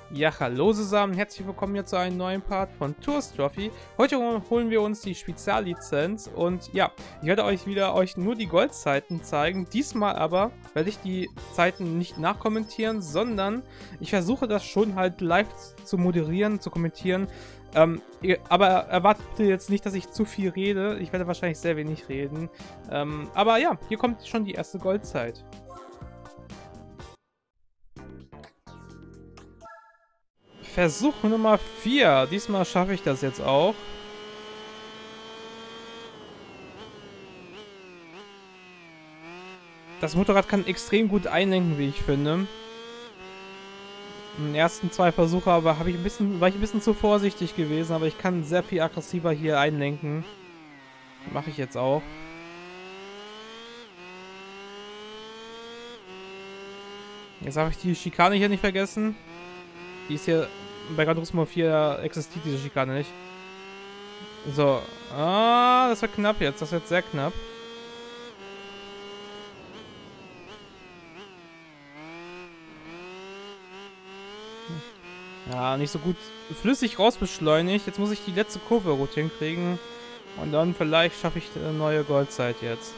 Ja, hallo zusammen, herzlich willkommen hier zu einem neuen Part von Tours Trophy. Heute holen wir uns die Speziallizenz und ja, ich werde euch nur die Goldzeiten zeigen. Diesmal aber werde ich die Zeiten nicht nachkommentieren, sondern ich versuche das schon halt live zu moderieren, zu kommentieren. Aber erwartet bitte jetzt nicht, dass ich zu viel rede. Ich werde wahrscheinlich sehr wenig reden. Aber ja, hier kommt schon die erste Goldzeit. Versuch Nummer 4. Diesmal schaffe ich das jetzt auch. Das Motorrad kann extrem gut einlenken, wie ich finde. In den ersten 2 Versuche aber war ich ein bisschen zu vorsichtig gewesen, aber ich kann sehr viel aggressiver hier einlenken. Mache ich jetzt auch. Jetzt habe ich die Schikane hier nicht vergessen. Die ist hier bei Gran Turismo 4 existiert diese Schikane nicht. So. Ah, das wird knapp jetzt. Das wird sehr knapp. Ja, nicht so gut flüssig rausbeschleunigt. Jetzt muss ich die letzte Kurve gut hinkriegen. Und dann vielleicht schaffe ich eine neue Goldzeit jetzt.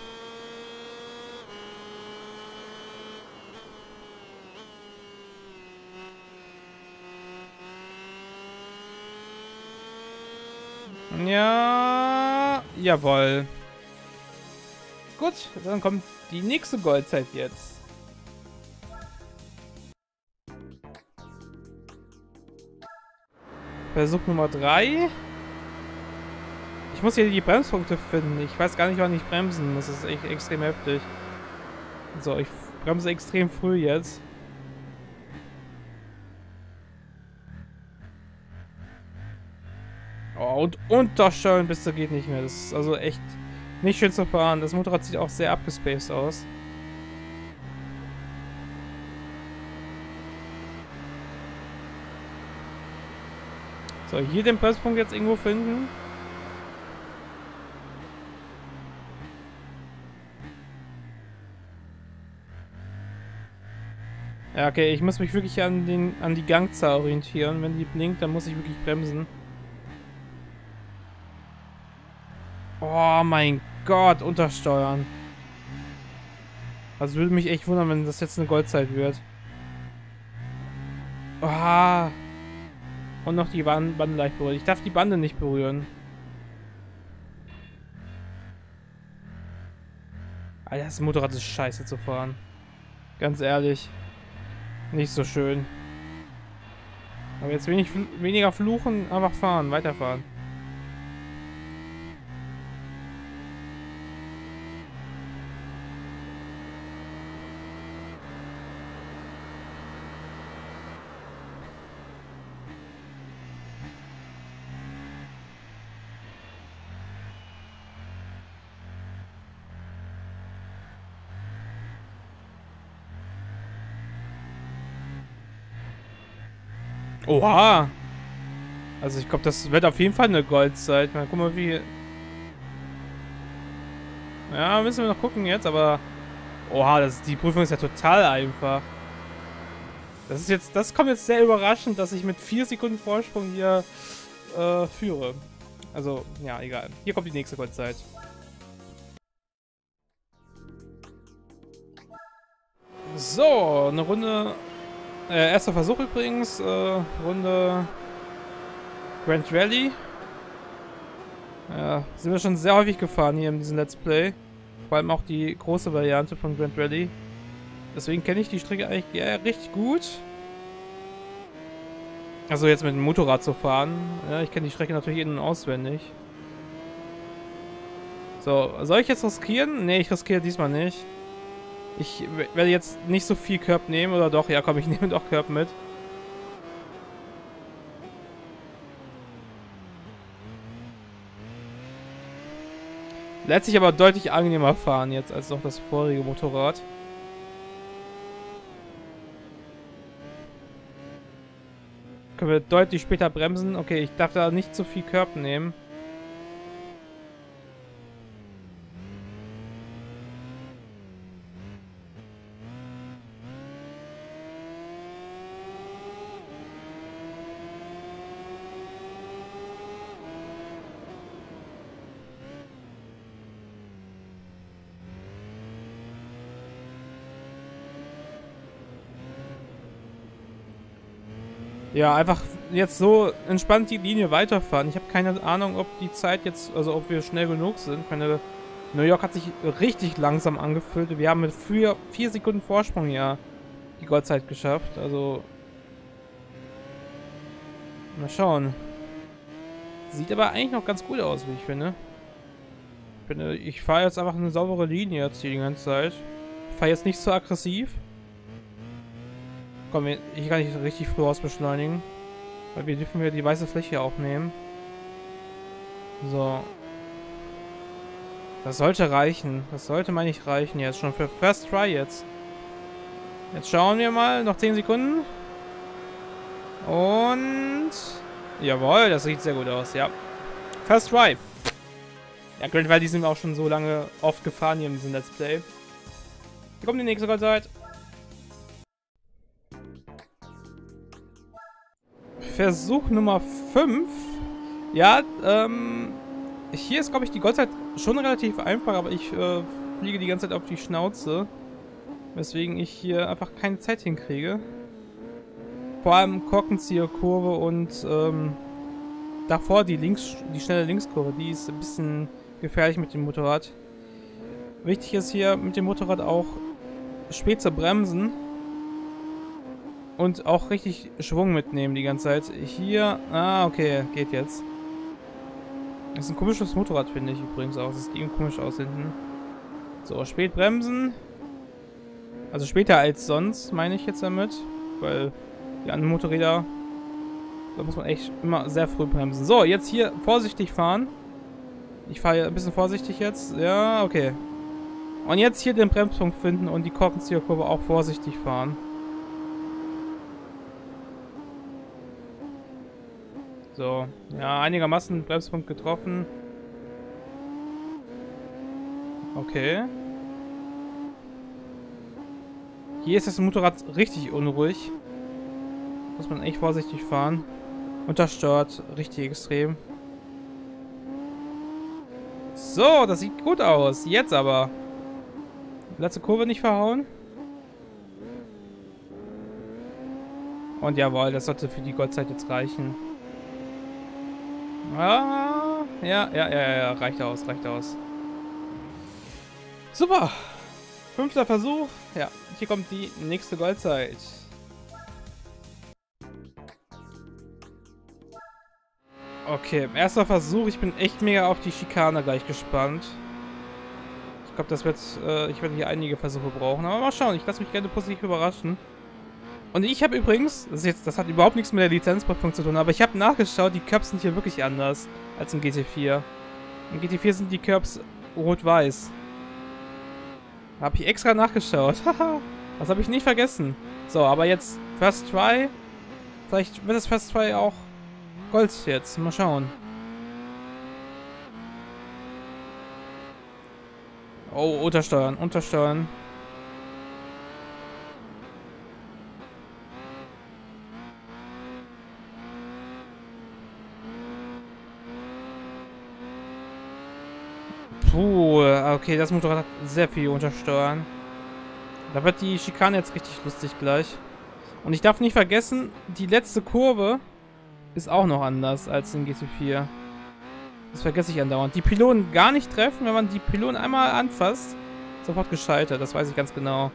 Ja, jawohl. Gut, dann kommt die nächste Goldzeit jetzt. Versuch Nummer 3. Ich muss hier die Bremspunkte finden. Ich weiß gar nicht, wann ich bremsen muss. Das ist echt extrem heftig. So, ich bremse extrem früh jetzt. Oh, und untersteuern bis da geht nicht mehr. Das ist also echt nicht schön zu fahren. Das Motorrad sieht auch sehr abgespaced aus. So, hier den Bremspunkt jetzt irgendwo finden. Ja, okay, ich muss mich wirklich an die Gangzahl orientieren. Wenn die blinkt, dann muss ich wirklich bremsen. Oh mein Gott, untersteuern. Also würde mich echt wundern, wenn das jetzt eine Goldzeit wird. Ah. Und noch die Bande leicht berühren. Ich darf die Bande nicht berühren. Alter, das Motorrad ist scheiße zu fahren. Ganz ehrlich. Nicht so schön. Aber jetzt weniger fluchen, einfach fahren, weiterfahren. Oha! Also ich glaube, das wird auf jeden Fall eine Goldzeit. Mal gucken, wie... Ja, müssen wir noch gucken jetzt, aber... Oha, die Prüfung ist ja total einfach. Das kommt jetzt sehr überraschend, dass ich mit 4 Sekunden Vorsprung hier führe. Also, ja, egal. Hier kommt die nächste Goldzeit. So, eine Runde... erster Versuch übrigens. Runde... Grand Rally. Ja, sind wir schon sehr häufig gefahren hier in diesem Let's Play. Vor allem auch die große Variante von Grand Rally. Deswegen kenne ich die Strecke eigentlich richtig gut. Also jetzt mit dem Motorrad zu fahren. Ja, ich kenne die Strecke natürlich in- und auswendig. So, soll ich jetzt riskieren? Ne, ich riskiere diesmal nicht. Ich werde jetzt nicht so viel Curb nehmen, oder doch? Ja, komm, ich nehme doch Curb mit. Lässt sich aber deutlich angenehmer fahren jetzt als noch das vorige Motorrad. Können wir deutlich später bremsen. Okay, ich darf da nicht zu viel Curb nehmen. Ja, einfach jetzt so entspannt die Linie weiterfahren. Ich habe keine Ahnung, ob die Zeit jetzt, also ob wir schnell genug sind. Ich meine, New York hat sich richtig langsam angefühlt. Wir haben mit 4 Sekunden Vorsprung ja die Goldzeit geschafft. Also, mal schauen. Sieht aber eigentlich noch ganz gut aus, wie ich finde. Ich fahre jetzt einfach eine saubere Linie jetzt hier die ganze Zeit. Ich fahre jetzt nicht so aggressiv. Komm, ich kann nicht richtig früh ausbeschleunigen. Weil wir dürfen die weiße Fläche auch nehmen. So. Das sollte reichen. Das sollte mal nicht reichen jetzt. Schon für First Try jetzt. Jetzt schauen wir mal. Noch 10 Sekunden. Und... Jawohl, das sieht sehr gut aus, ja. First Try. Ja, Great Valley sind wir auch schon so lange oft gefahren hier in diesem Let's Play. Hier kommt die nächste Goldzeit. Versuch Nummer 5. Ja, hier ist, glaube ich, die Goldzeit schon relativ einfach, aber ich fliege die ganze Zeit auf die Schnauze. Weswegen ich hier einfach keine Zeit hinkriege. Vor allem Korkenzieherkurve und davor die schnelle Linkskurve, die ist ein bisschen gefährlich mit dem Motorrad. Wichtig ist hier mit dem Motorrad auch spät zu bremsen. Und auch richtig Schwung mitnehmen die ganze Zeit. Hier, okay, geht jetzt. Das ist ein komisches Motorrad, finde ich übrigens auch. Das sieht eben komisch aus hinten. So, spät bremsen. Also später als sonst, meine ich jetzt damit. Weil die anderen Motorräder, da muss man echt immer sehr früh bremsen. So, jetzt hier vorsichtig fahren. Ich fahre hier ein bisschen vorsichtig jetzt. Ja, okay. Und jetzt hier den Bremspunkt finden und die Korkenzieherkurve auch vorsichtig fahren. So, ja, einigermaßen Bremspunkt getroffen. Okay. Hier ist das Motorrad richtig unruhig. Muss man echt vorsichtig fahren. Untersteuert richtig extrem. So, das sieht gut aus. Jetzt aber. Letzte Kurve nicht verhauen. Und jawohl, das sollte für die Goldzeit jetzt reichen. Ah, ja, reicht aus. Super. 5. Versuch. Ja, hier kommt die nächste Goldzeit. Okay, 1. Versuch. Ich bin echt mega auf die Schikane gleich gespannt. Ich glaube, das wird, ich werde hier einige Versuche brauchen. Aber mal schauen, ich lasse mich gerne positiv überraschen. Und ich habe übrigens, das hat überhaupt nichts mit der Lizenzprüfung zu tun, aber ich habe nachgeschaut, die Curbs sind hier wirklich anders als im GT4. Im GT4 sind die Curbs rot-weiß. Habe ich extra nachgeschaut. Haha, das habe ich nicht vergessen. So, aber jetzt First Try. Vielleicht wird das First Try auch Gold jetzt. Mal schauen. Oh, untersteuern. Puh, okay, das Motorrad hat sehr viel untersteuern. Da wird die Schikane jetzt richtig lustig gleich. Und ich darf nicht vergessen, die letzte Kurve ist auch noch anders als in GT4. Das vergesse ich andauernd. Die Pylonen gar nicht treffen, wenn man die Pylonen einmal anfasst, sofort gescheitert, das weiß ich ganz genau.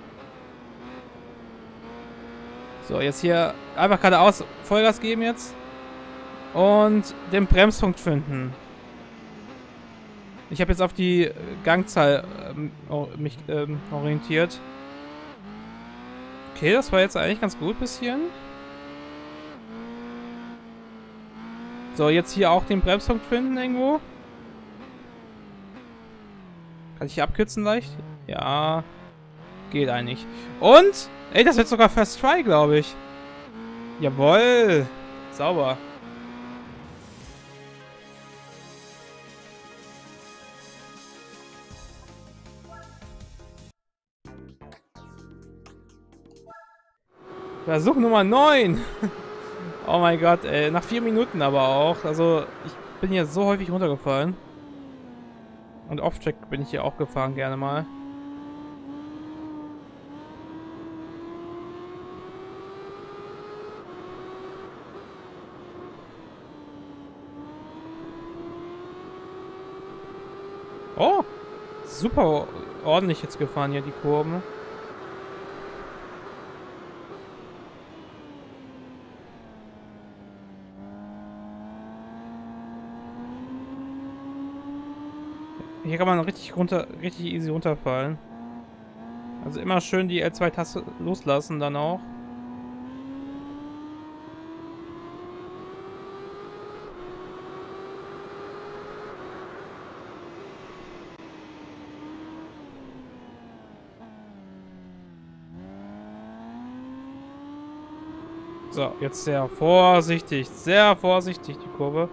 So, jetzt hier einfach geradeaus Vollgas geben jetzt. Und den Bremspunkt finden. Ich habe jetzt auf die Gangzahl mich orientiert. Okay, das war jetzt eigentlich ganz gut bis hierhin. So, jetzt hier auch den Bremspunkt finden irgendwo. Kann ich hier abkürzen leicht? Ja. Geht eigentlich. Und? Ey, das wird sogar First Try, glaube ich. Jawohl. Sauber. Versuch Nummer 9. Oh mein Gott, ey. Nach 4 Minuten aber auch. Also, ich bin hier so häufig runtergefallen. Und Off-Track bin ich hier auch gefahren, gerne mal. Oh, super ordentlich jetzt gefahren hier, die Kurven. Hier kann man richtig easy runterfallen. Also immer schön die L2-Taste loslassen dann auch. So, jetzt sehr vorsichtig die Kurve.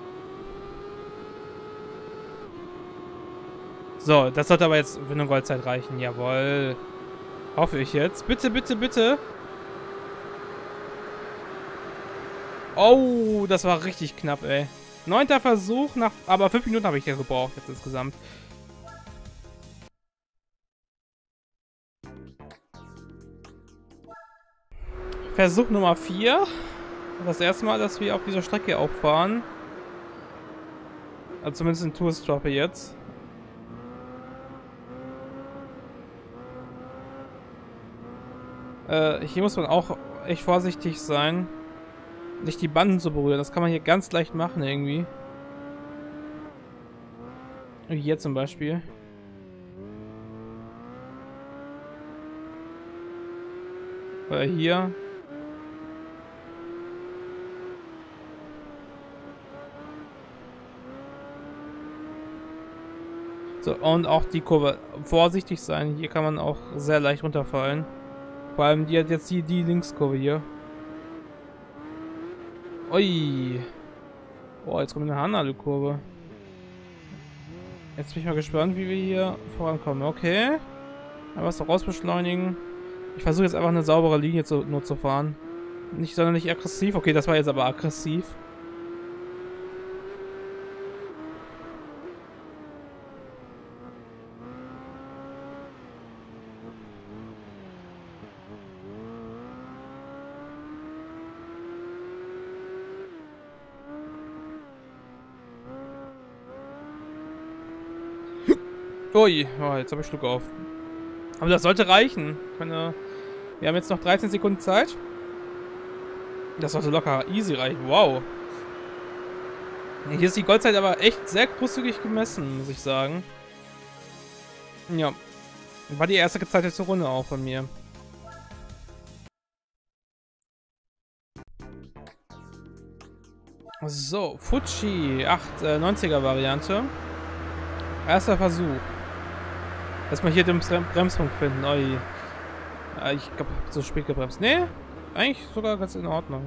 So, das sollte aber jetzt für eine Goldzeit reichen. Jawohl. Hoffe ich jetzt. Bitte, bitte, bitte. Oh, das war richtig knapp, ey. 9. Versuch, aber 5 Minuten habe ich ja gebraucht jetzt insgesamt. Versuch Nummer 4. Das erste Mal, dass wir auf dieser Strecke auffahren. Also zumindest in Tourist Trophy jetzt. Hier muss man auch echt vorsichtig sein. Nicht die Banden zu berühren. Das kann man hier ganz leicht machen irgendwie. Wie hier zum Beispiel. Oder hier. So, und auch die Kurve. Vorsichtig sein. Hier kann man auch sehr leicht runterfallen. Vor allem die hat jetzt die Linkskurve hier. Ui. Boah, jetzt kommt eine Hanale-Kurve. Jetzt bin ich mal gespannt, wie wir hier vorankommen. Okay. Aber was raus beschleunigen. Ich versuche jetzt einfach eine saubere Linie nur zu fahren. Nicht sonderlich aggressiv. Okay, das war jetzt aber aggressiv. Ui, oh, jetzt habe ich Schluck auf. Aber das sollte reichen. Wir haben jetzt noch 13 Sekunden Zeit. Das sollte locker easy reichen. Wow. Hier ist die Goldzeit aber echt sehr großzügig gemessen, muss ich sagen. Ja. War die erste gezeitete Runde auch von mir. So, Fuji 90er Variante. Erster Versuch. Erstmal hier den Bremspunkt finden. Oi. Ich glaube, zu spät gebremst. Nee, eigentlich sogar ganz in Ordnung.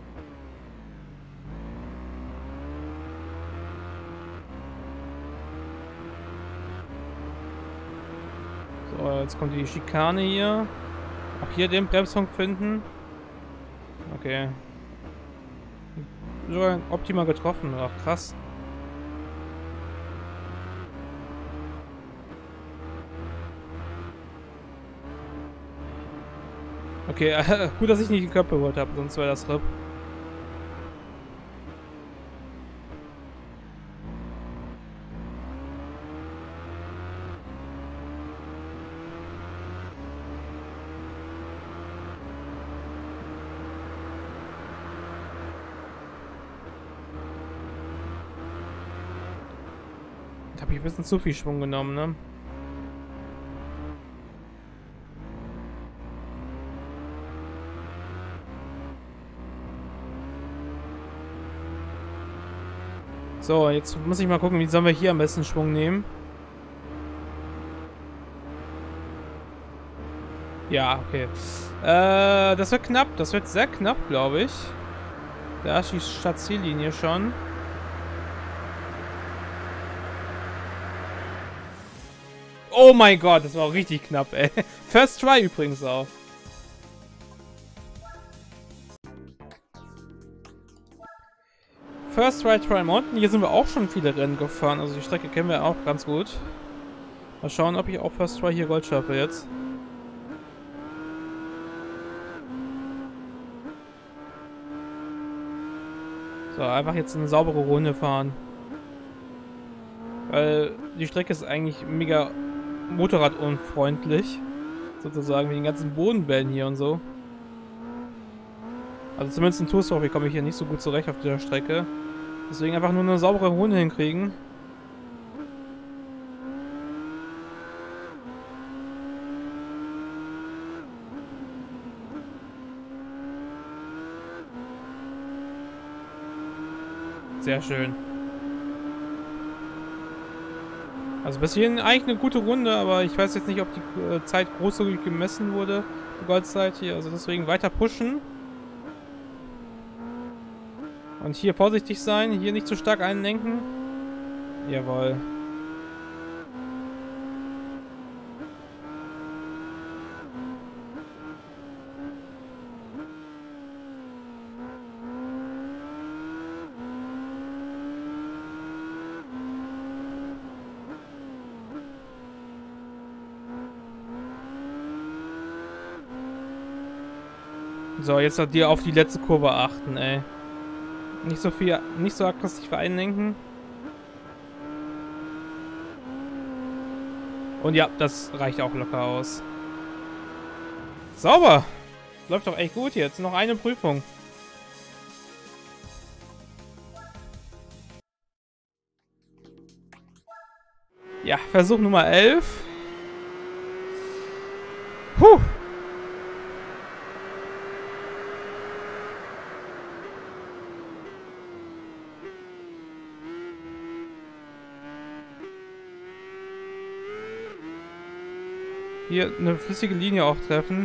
So, jetzt kommt die Schikane hier. Auch hier den Bremspunkt finden. Okay. Sogar optimal getroffen. Ach, krass. Okay, gut, dass ich nicht den Körper geholt habe, sonst wäre das RIP. Da habe ich ein bisschen zu viel Schwung genommen, ne? So, jetzt muss ich mal gucken, wie sollen wir hier am besten Schwung nehmen. Ja, okay. Das wird knapp. Das wird sehr knapp, glaube ich. Da ist die Stadtziellinie schon. Oh mein Gott, das war auch richtig knapp, ey. First try übrigens auch. First Try Mountain. Hier sind wir auch schon viele Rennen gefahren. Also die Strecke kennen wir auch ganz gut. Mal schauen, ob ich auch First Try hier Gold schaffe jetzt. So, einfach jetzt eine saubere Runde fahren. Weil die Strecke ist eigentlich mega motorradunfreundlich. Sozusagen, wie den ganzen Bodenwellen hier und so. Also zumindest in Tour Story komme ich hier nicht so gut zurecht auf dieser Strecke. Deswegen einfach nur eine saubere Runde hinkriegen. Sehr schön. Also bis hierhin eigentlich eine gute Runde, aber ich weiß jetzt nicht, ob die Zeit großzügig gemessen wurde. Die Goldzeit hier, also deswegen weiter pushen. Und hier vorsichtig sein, hier nicht zu stark einlenken. Jawohl. So, jetzt hat dir auf die letzte Kurve achten, ey. Nicht so aggressiv einlenken. Und ja, das reicht auch locker aus. Sauber! Läuft doch echt gut jetzt. Noch eine Prüfung. Ja, Versuch Nummer 11. Puh! Hier eine flüssige Linie auch treffen.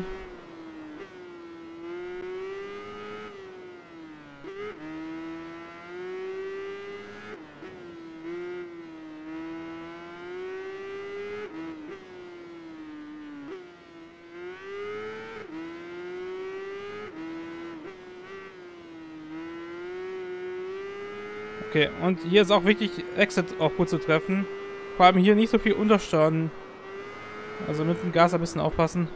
Okay, und hier ist auch wichtig, Exit auch gut zu treffen. Vor allem hier nicht so viel Untersteuern. Also mit dem Gas ein bisschen aufpassen.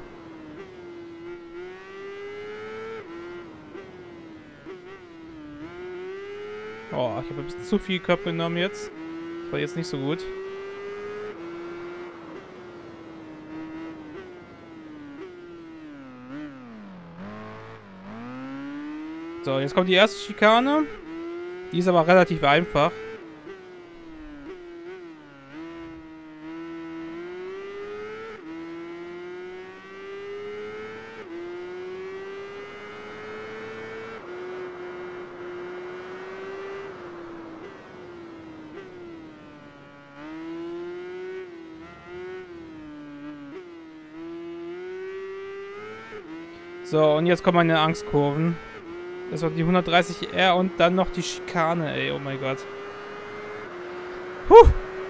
Oh, ich habe ein bisschen zu viel Körper genommen jetzt. Das war jetzt nicht so gut. So, jetzt kommt die erste Schikane. Die ist aber relativ einfach. So, und jetzt kommen meine Angstkurven. Das war die 130R und dann noch die Schikane, ey. Oh mein Gott. Puh!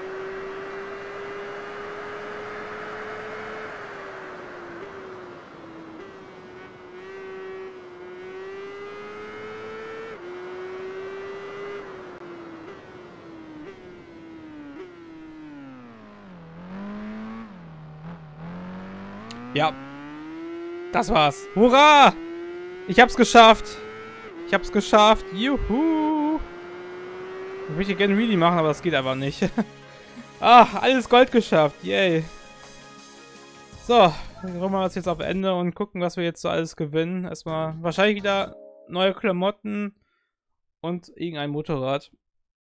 Ja. Das war's. Hurra! Ich hab's geschafft. Ich hab's geschafft. Juhu. Ich möchte gerne Really machen, aber das geht einfach nicht. Ach, alles Gold geschafft. Yay. So, dann machen wir das jetzt auf Ende und gucken, was wir jetzt so alles gewinnen. Erstmal wahrscheinlich wieder neue Klamotten und irgendein Motorrad.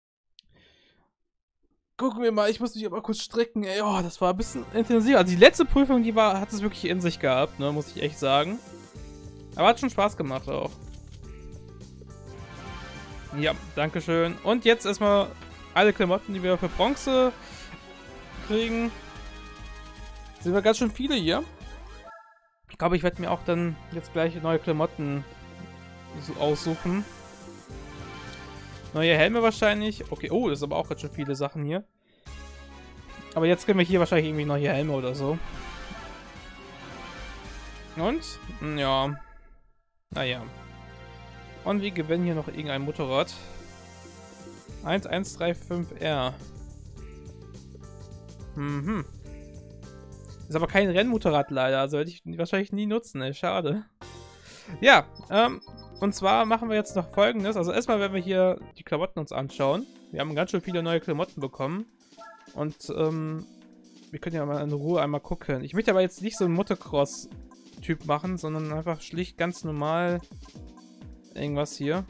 Gucken wir mal, ich muss mich aber kurz strecken. Ey, oh, das war ein bisschen intensiv. Also die letzte Prüfung, hat es wirklich in sich gehabt, ne, muss ich echt sagen. Aber hat schon Spaß gemacht auch. Ja, dankeschön. Und jetzt erstmal alle Klamotten, die wir für Bronze kriegen. Sind wir ganz schön viele hier. Ich glaube, ich werde mir auch dann jetzt gleich neue Klamotten aussuchen. Neue Helme wahrscheinlich. Okay, oh, das ist aber auch ganz schön viele Sachen hier. Aber jetzt kriegen wir hier wahrscheinlich irgendwie neue Helme oder so. Und? Ja. Naja. Und wir gewinnen hier noch irgendein Motorrad. 1135R. Mhm. Ist aber kein Rennmotorrad leider. Also werde ich wahrscheinlich nie nutzen, ey. Schade. Ja, und zwar machen wir jetzt noch Folgendes. Also erstmal werden wir hier die Klamotten uns anschauen. Wir haben ganz schön viele neue Klamotten bekommen. Und, wir können ja mal in Ruhe einmal gucken. Ich möchte aber jetzt nicht so einen Motocross-Typ machen, sondern einfach schlicht ganz normal irgendwas hier.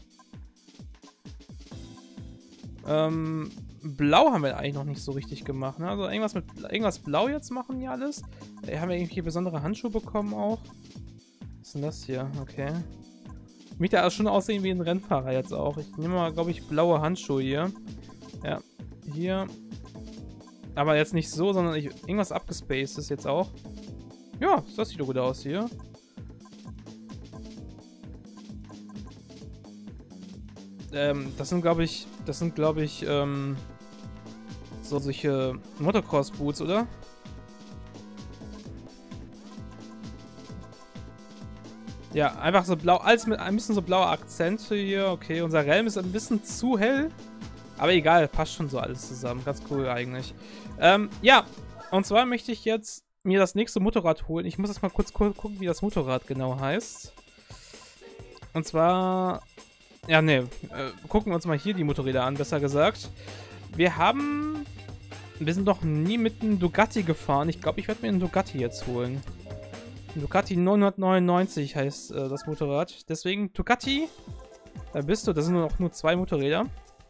Blau haben wir eigentlich noch nicht so richtig gemacht, ne? Also irgendwas blau jetzt machen hier alles. Haben wir irgendwie besondere Handschuhe bekommen auch? Was ist denn das hier? Okay. Möchte ja schon aussehen wie ein Rennfahrer jetzt auch. Ich nehme mal, glaube ich, blaue Handschuhe hier. Ja, hier. Aber jetzt nicht so, sondern irgendwas abgespaced ist jetzt auch. Ja, das sieht doch gut aus hier. Das sind, glaube ich, so solche Motocross-Boots, oder? Ja, einfach so blau, alles mit ein bisschen so blaue Akzente hier. Okay, unser Helm ist ein bisschen zu hell. Aber egal, passt schon so alles zusammen. Ganz cool eigentlich. Ja, und zwar möchte ich jetzt mir das nächste Motorrad holen. Ich muss jetzt mal kurz gucken, wie das Motorrad genau heißt. Und zwar... Ja, ne, gucken wir uns mal hier die Motorräder an, besser gesagt. Wir sind noch nie mit einem Ducati gefahren. Ich glaube, ich werde mir einen Ducati jetzt holen. Ein Ducati 999 heißt das Motorrad. Deswegen, Ducati, da bist du. Das sind nur 2 Motorräder.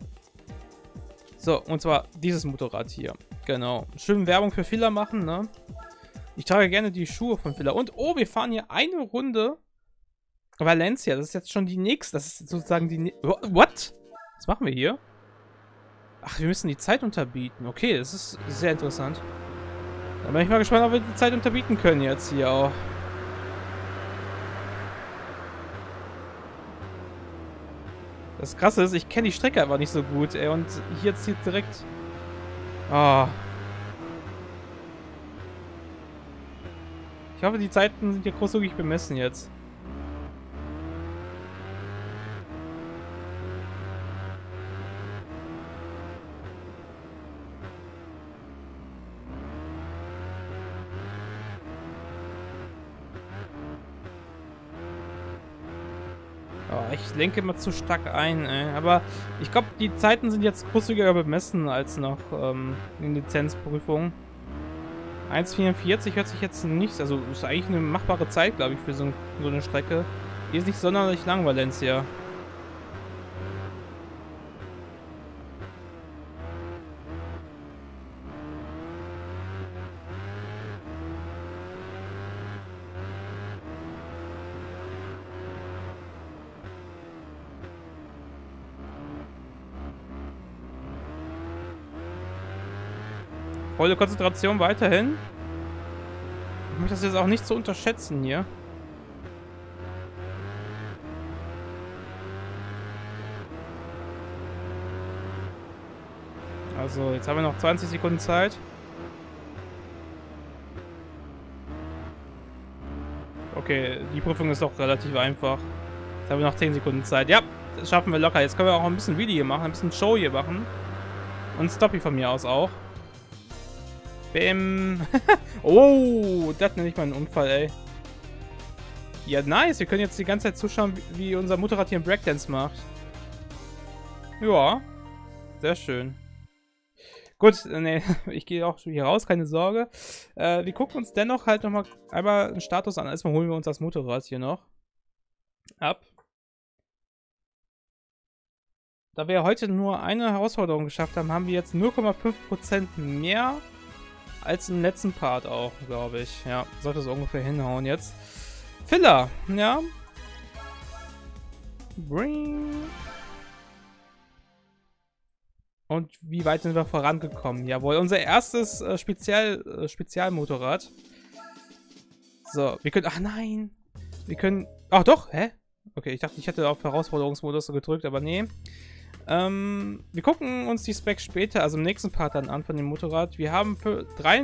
So, und zwar dieses Motorrad hier. Genau. Schön Werbung für Filler machen, ne? Ich trage gerne die Schuhe von Filler. Und, oh, wir fahren hier eine Runde Valencia. Das ist jetzt schon die nächste. Das ist sozusagen die... What? Was machen wir hier? Ach, wir müssen die Zeit unterbieten. Okay, das ist sehr interessant. Da bin ich mal gespannt, ob wir die Zeit unterbieten können jetzt hier auch. Das Krasse ist, ich kenne die Strecke aber nicht so gut, ey. Und hier zieht direkt... Oh. Ich hoffe, die Zeiten sind hier großzügig bemessen jetzt. Oh, ich lenke immer zu stark ein, ey. Aber ich glaube, die Zeiten sind jetzt großzügiger bemessen als noch in Lizenzprüfung. 1,44 hört sich jetzt nicht, also ist eigentlich eine machbare Zeit, glaube ich, für so eine Strecke. Die ist nicht sonderlich lang, Valencia. Volle Konzentration weiterhin. Ich möchte das jetzt auch nicht so unterschätzen hier. Also, jetzt haben wir noch 20 Sekunden Zeit. Okay, die Prüfung ist doch relativ einfach. Jetzt haben wir noch 10 Sekunden Zeit. Ja, das schaffen wir locker. Jetzt können wir auch ein bisschen Video hier machen, ein bisschen Show hier machen. Und Stoppy von mir aus auch. Bäm. Oh, das nenne ich mal einen Unfall, ey. Ja, nice. Wir können jetzt die ganze Zeit zuschauen, wie unser Motorrad hier einen Breakdance macht. Ja, sehr schön. Gut, ne, ich gehe auch hier raus, keine Sorge. Wir gucken uns dennoch halt nochmal einmal einen Status an. Erstmal holen wir uns das Motorrad hier noch ab. Da wir heute nur eine Herausforderung geschafft haben, haben wir jetzt 0,5% mehr als im letzten Part auch, glaube ich. Ja, sollte so ungefähr hinhauen jetzt. Filler, ja. Bring. Und wie weit sind wir vorangekommen? Jawohl, unser erstes Spezialmotorrad. So, wir können... Ach nein! Wir können... Ach doch, hä? Okay, ich dachte, ich hätte auf Herausforderungsmodus so gedrückt, aber nee. Wir gucken uns die Specs später, also im nächsten Part dann an von dem Motorrad. Wir haben für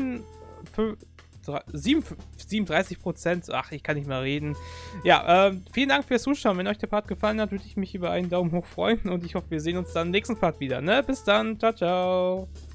37%. Ach, ich kann nicht mehr reden. Ja, vielen Dank fürs Zuschauen. Wenn euch der Part gefallen hat, würde ich mich über einen Daumen hoch freuen. Und ich hoffe, wir sehen uns dann im nächsten Part wieder. Ne? Bis dann. Ciao, ciao.